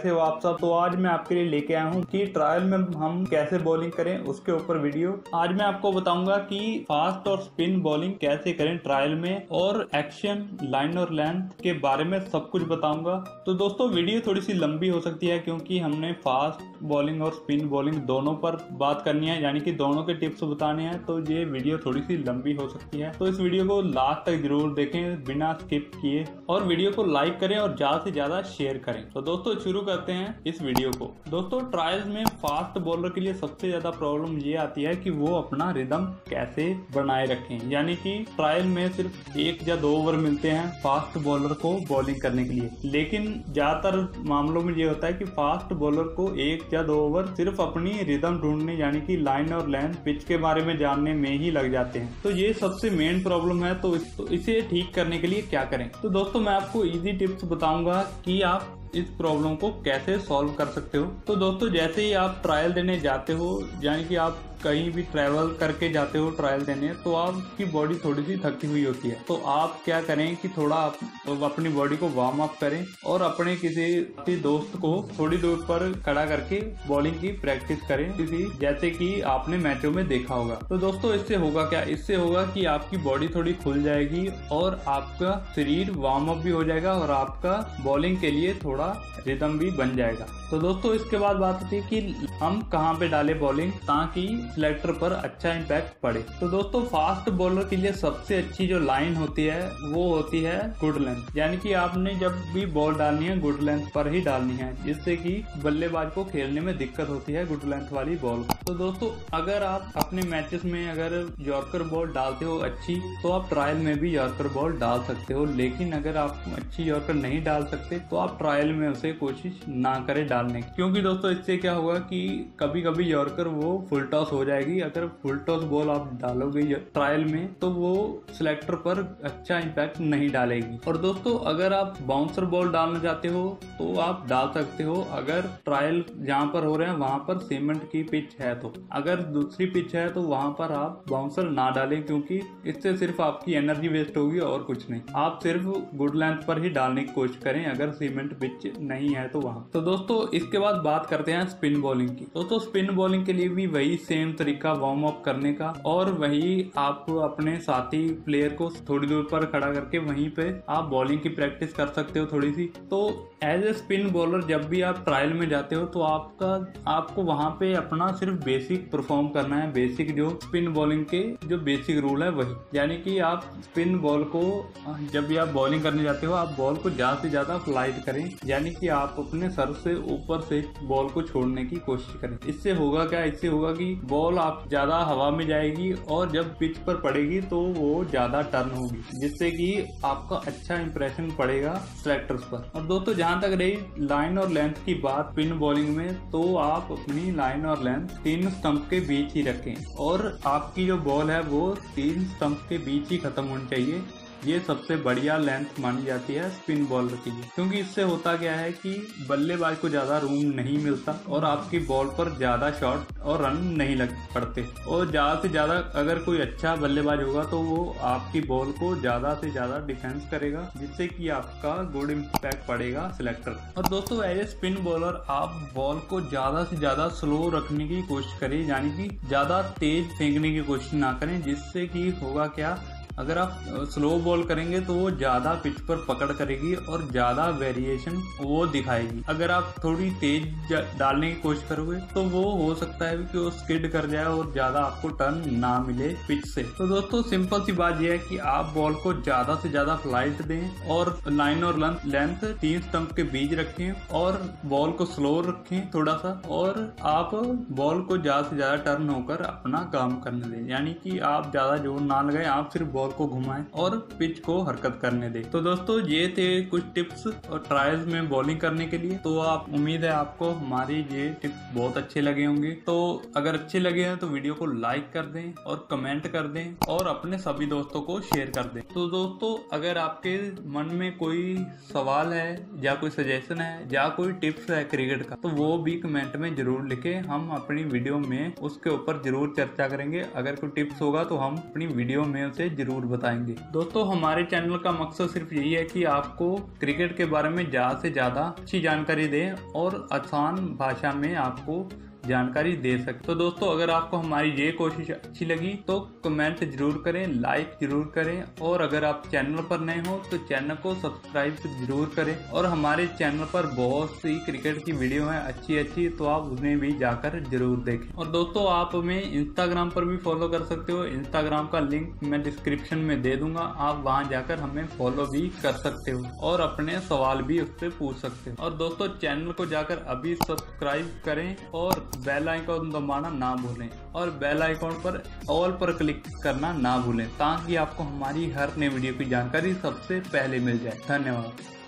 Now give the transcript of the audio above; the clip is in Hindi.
कैसे हो आप सब। तो आज मैं आपके लिए लेके आया हूँ कि ट्रायल में हम कैसे बॉलिंग करें उसके ऊपर वीडियो। आज मैं आपको बताऊंगा कि फास्ट और स्पिन बॉलिंग कैसे करें ट्रायल में, और एक्शन, लाइन और लेंथ के बारे में सब कुछ बताऊंगा। तो दोस्तों वीडियो थोड़ी सी लंबी हो सकती है क्योंकि हमने फास्ट बॉलिंग और स्पिन बॉलिंग दोनों पर बात करनी है, यानी कि दोनों के टिप्स बताने हैं। तो ये वीडियो थोड़ी सी लंबी हो सकती है, तो इस वीडियो को लास्ट तक जरूर देखें बिना स्किप किए, और वीडियो को लाइक करें और ज्यादा से ज्यादा शेयर करें। तो दोस्तों शुरू करते हैं इस वीडियो को। दोस्तों ट्रायल्स में फास्ट बॉलर के लिए सबसे ज्यादा प्रॉब्लम ये आती है कि वो अपना रिदम कैसे बनाए रखें, यानी कि ट्रायल में सिर्फ 1 या 2 ओवर मिलते हैं फास्ट बॉलर को बॉलिंग करने के लिए, लेकिन ज्यादातर मामलों में ये होता है कि फास्ट बॉलर को 1 या 2 ओवर सिर्फ अपनी रिदम ढूंढने, यानी कि लाइन और लेंथ, पिच के बारे में जानने में ही लग जाते हैं। तो ये सबसे मेन प्रॉब्लम है। तो इसे ठीक करने के लिए क्या करें। तो दोस्तों मैं आपको इजी टिप्स बताऊंगा कि आप इस प्रॉब्लम को कैसे सॉल्व कर सकते हो। तो दोस्तों जैसे ही आप ट्रायल देने जाते हो, यानी कि आप कहीं भी ट्रैवल करके जाते हो ट्रायल देने, तो आपकी बॉडी थोड़ी सी थकी हुई होती है। तो आप क्या करें कि थोड़ा अपनी बॉडी को वार्म अप करें और अपने किसी दोस्त को थोड़ी दूर पर खड़ा करके बॉलिंग की प्रैक्टिस करें, जैसे कि आपने मैचों में देखा होगा। तो दोस्तों इससे होगा क्या, इससे होगा कि आपकी बॉडी थोड़ी खुल जाएगी और आपका शरीर वार्म अप भी हो जाएगा और आपका बॉलिंग के लिए थोड़ा रिदम भी बन जाएगा। तो दोस्तों इसके बाद बात होती है कि हम कहाँ पे डाले बॉलिंग ताकि सिलेक्टर पर अच्छा इम्पैक्ट पड़े। तो दोस्तों फास्ट बॉलर के लिए सबसे अच्छी जो लाइन होती है वो होती है गुड लेंथ, यानी कि आपने जब भी बॉल डालनी है गुड लेंथ पर ही डालनी है, जिससे कि बल्लेबाज को खेलने में दिक्कत होती है गुड लेंथ वाली बॉल। तो दोस्तों अगर आप अपने मैचेस में अगर यॉर्कर बॉल डालते हो अच्छी, तो आप ट्रायल में भी यॉर्कर बॉल डाल सकते हो, लेकिन अगर आप अच्छी यॉर्कर नहीं डाल सकते तो आप ट्रायल में उसे कोशिश ना करें डालने की, क्योंकि दोस्तों इससे क्या होगा कि कभी कभी यॉर्कर वो फुल टॉस हो जाएगी। अगर फुल टॉस बॉल आप डालोगे ट्रायल में तो वो सिलेक्टर पर अच्छा इम्पैक्ट नहीं डालेगी। और दोस्तों अगर आप बाउंसर बॉल डालना चाहते हो तो आप डाल सकते हो, अगर ट्रायल जहाँ पर हो रहे हैं वहां पर सीमेंट की पिच है। तो अगर दूसरी पिच है तो वहां पर आप बाउंसर ना डालें, क्योंकि इससे सिर्फ आपकी एनर्जी वेस्ट होगी और कुछ नहीं। आप सिर्फ गुड लेंथ पर ही डालने की कोशिश करें अगर सीमेंट पिच नहीं है तो वहां। तो दोस्तों इसके बाद बात करते हैं स्पिन बॉलिंग की। दोस्तों स्पिन बॉलिंग के लिए भी वही सेम तरीका वार्म अप करने का, और वही आप अपने साथी प्लेयर को थोड़ी दूर पर खड़ा करके वहीं पे आप बॉलिंग की प्रैक्टिस कर सकते हो थोड़ी सी। तो एज ए स्पिन बॉलर जब भी आप ट्रायल में जाते हो तो आपको वहां पे अपना सिर्फ बेसिक परफॉर्म करना है, बेसिक जो स्पिन बॉलिंग के जो बेसिक रूल है वही, यानी कि आप स्पिन बॉल को जब भी आप बॉलिंग करने जाते हो आप बॉल को ज्यादा से ज्यादा फ्लाइट करें, यानी कि आप अपने सर से ऊपर से बॉल को छोड़ने की कोशिश करें। इससे होगा क्या, इससे होगा कि बॉल आप ज्यादा हवा में जाएगी और जब पिच पर पड़ेगी तो वो ज्यादा टर्न होगी, जिससे कि आपका अच्छा इंप्रेशन पड़ेगा सिलेक्टर्स पर। और दोस्तों जहां तक रही लाइन और लेंथ की बात स्पिन बॉलिंग में, तो आप अपनी लाइन और लेंथ 3 स्टंप के बीच ही रखें, और आपकी जो बॉल है वो 3 स्टंप के बीच ही खत्म होनी चाहिए। ये सबसे बढ़िया लेंथ मानी जाती है स्पिन बॉलर के लिए, क्योंकि इससे होता क्या है कि बल्लेबाज को ज्यादा रूम नहीं मिलता और आपकी बॉल पर ज्यादा शॉट और रन नहीं लग पड़ते, और ज्यादा से ज्यादा अगर कोई अच्छा बल्लेबाज होगा तो वो आपकी बॉल को ज्यादा से ज्यादा डिफेंस करेगा, जिससे कि आपका गुड इम्पैक्ट पड़ेगा सिलेक्टर। और दोस्तों एज ए स्पिन बॉलर आप बॉल को ज्यादा से ज्यादा स्लो रखने की कोशिश करें, यानी कि ज्यादा तेज फेंकने की कोशिश ना करें, जिससे कि होगा क्या, अगर आप स्लो बॉल करेंगे तो वो ज्यादा पिच पर पकड़ करेगी और ज्यादा वेरिएशन वो दिखाएगी। अगर आप थोड़ी तेज डालने की कोशिश करोगे तो वो हो सकता है कि वो स्किड कर जाए और ज्यादा आपको टर्न ना मिले पिच से। तो दोस्तों सिंपल सी बात यह है कि आप बॉल को ज्यादा से ज्यादा फ्लाइट दें और लाइन और लेंथ 3 स्टंप के बीच रखें और बॉल को स्लो रखें थोड़ा सा, और आप बॉल को ज्यादा से ज्यादा टर्न होकर अपना काम करने दें, यानी कि आप ज्यादा जोर ना लगाएं, आप सिर्फ बॉल को घुमाएं और पिच को हरकत करने दें। तो दोस्तों ये थे कुछ टिप्स और ट्रायल्स में बॉलिंग करने के लिए। तो आप उम्मीद है आपको हमारी ये टिप्स बहुत अच्छे लगे होंगे। तो अगर अच्छे लगे हैं तो वीडियो को लाइक कर दें और कमेंट कर दें और अपने सभी दोस्तों को शेयर कर दें। तो दोस्तों अगर आपके मन में कोई सवाल है या कोई सजेशन है या कोई टिप्स है क्रिकेट का, तो वो भी कमेंट में जरूर लिखें, हम अपनी वीडियो में उसके ऊपर जरूर चर्चा करेंगे। अगर कोई टिप्स होगा तो हम अपनी वीडियो में उसे जरूर जरूर बताएंगे। दोस्तों हमारे चैनल का मकसद सिर्फ यही है कि आपको क्रिकेट के बारे में ज़्यादा से ज़्यादा अच्छी जानकारी दें और आसान भाषा में आपको जानकारी दे सके। तो दोस्तों अगर आपको हमारी ये कोशिश अच्छी लगी तो कमेंट जरूर करें, लाइक जरूर करें और अगर आप चैनल पर नए हो तो चैनल को सब्सक्राइब जरूर करें। और हमारे चैनल पर बहुत सी क्रिकेट की वीडियो है अच्छी तो आप उन्हें भी जाकर जरूर देखें। और दोस्तों आप हमें इंस्टाग्राम पर भी फॉलो कर सकते हो, इंस्टाग्राम का लिंक मैं डिस्क्रिप्शन में दे दूंगा, आप वहां जाकर हमें फॉलो भी कर सकते हो और अपने सवाल भी उससे पूछ सकते हो। और दोस्तों चैनल को जाकर अभी सब्सक्राइब करें और बेल आइकॉन दबाना ना भूलें और बेल आइकॉन पर ऑल पर क्लिक करना ना भूलें ताकि आपको हमारी हर नई वीडियो की जानकारी सबसे पहले मिल जाए। धन्यवाद।